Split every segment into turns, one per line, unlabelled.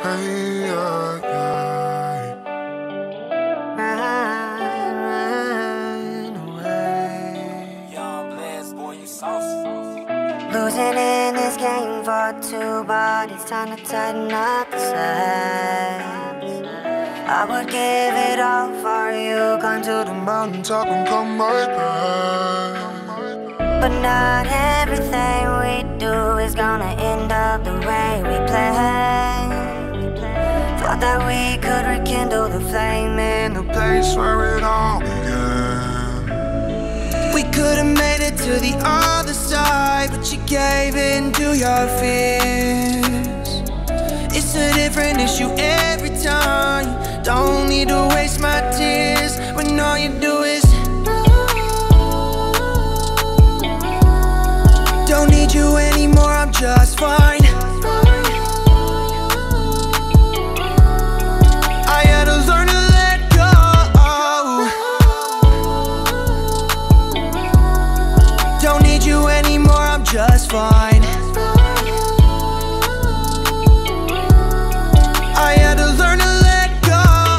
Hey, run away.
Young Blast, boy, you saucy.
Losing in this game for two, but it's time to tighten up the sides. I would give it all for you, gone to the
Mountaintop and come right back.
but not everything we do is gonna end up the way we planned. Thought that we could rekindle the flame in
The place where it all began.
We could've made it to the other side, but you gave in to your fears. It's a different issue every time. Don't need to waste my tears when all you do is don't need you anymore, I'm just fine. I had to learn to let go. Don't need you anymore, I'm just fine. I had to learn to let go.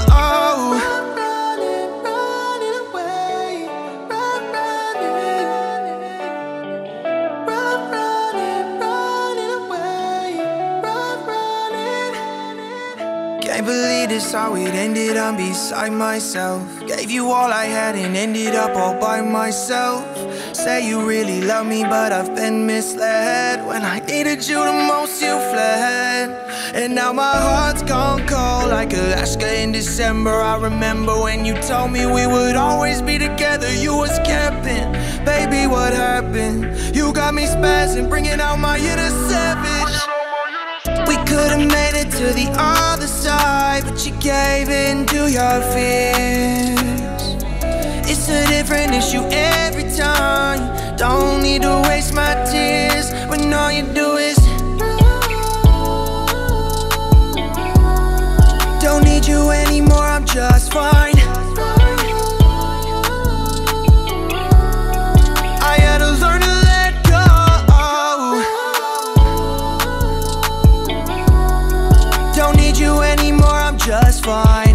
Can't believe this, how it ended, I'm beside myself. Gave you all I had and ended up all by myself. Say you really love me, but I've been misled. When I needed you the most, you fled. And now my heart's gone cold like Alaska in December. I remember when you told me we would always be together. You was camping, baby, what happened? You got me spazzing, bringing out my inner savage. We could've made it to the other side, but you gave in to your fears. It's a different issue every time. Don't need to waste my tears when all you do is don't need you anymore, I'm just fine. I had to learn to let go. Don't need you anymore, I'm just fine.